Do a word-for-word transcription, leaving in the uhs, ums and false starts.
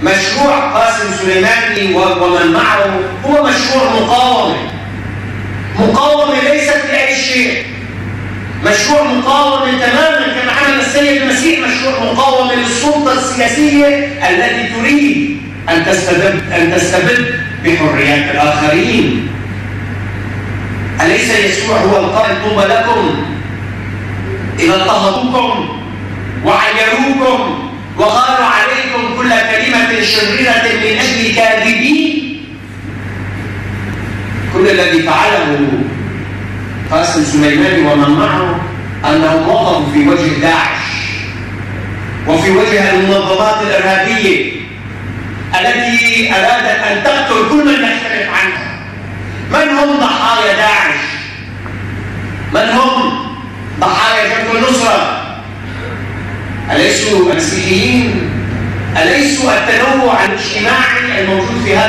مشروع قاسم سليماني ومن معه هو مشروع مقاومة، مقاومة ليست لأي شيء، مشروع مقاومة تماما كما عمل السيد المسيح، مشروع مقاومة للسلطة السياسية التي تريد أن تستبد أن تستبد بحريات الآخرين. أليس يسوع هو القائل طوبى لكم إذا اضطهدوكم وعيروكم وقالوا عليكم كل كلمة شريرة من أجل كاذبين؟ كل الذي فعله قاسم سليماني ومن معه أنهم وقفوا في وجه داعش وفي وجه المنظمات الإرهابية التي أرادت أن تقتل كل من يختلف عنها. من هم ضحايا داعش؟ من هم ضحايا جبهة النصرة؟ أليسوا المسيحيين؟ أليسوا التنوع الاجتماعي الموجود في